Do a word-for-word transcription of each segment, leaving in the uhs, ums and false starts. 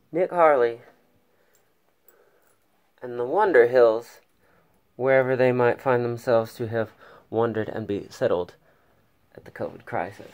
Nick Harley and the Wonderhills, wherever they might find themselves to have wandered and be settled at the COVID crisis.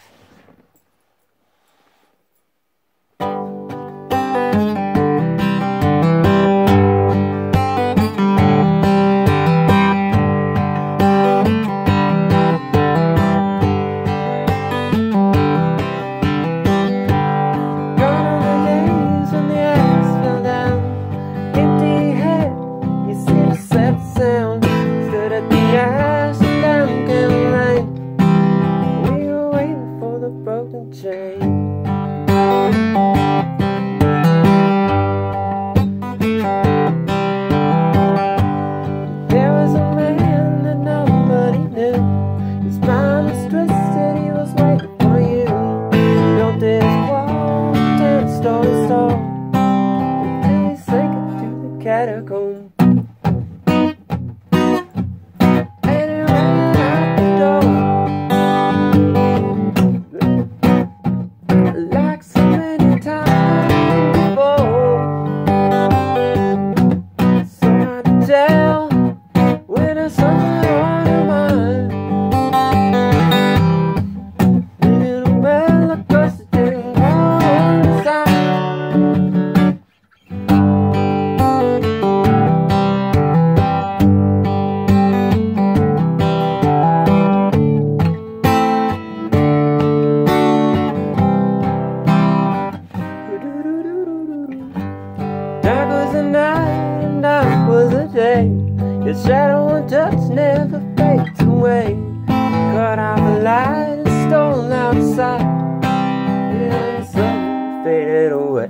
Catacombs. Like so many times before, so hard to tell when there's something on your mind. Leaving a well across the thing on the side. Dark was the night and dark was the day. Your shadow and touch never fades away. Cut off the light and stole outside. Yeah, the sun faded away.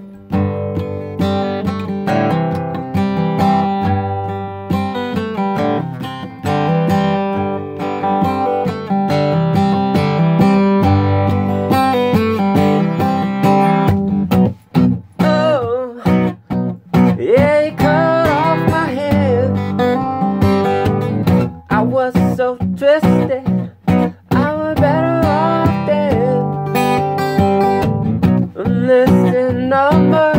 Yeah, he cut off my head. I was so twisted, I was better off dead. Listen, number